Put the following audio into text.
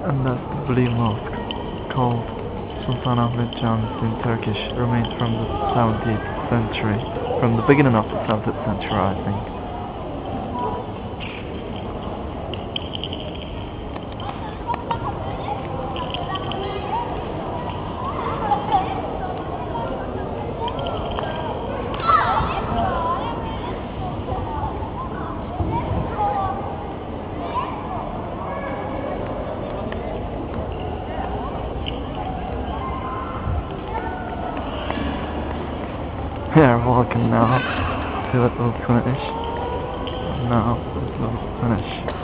And that's the Blue Mosque, called Sultanahmet in Turkish, remains from the 17th century, from the beginning of the 17th century, I think. We are walking now till it will finish. Now it will finish.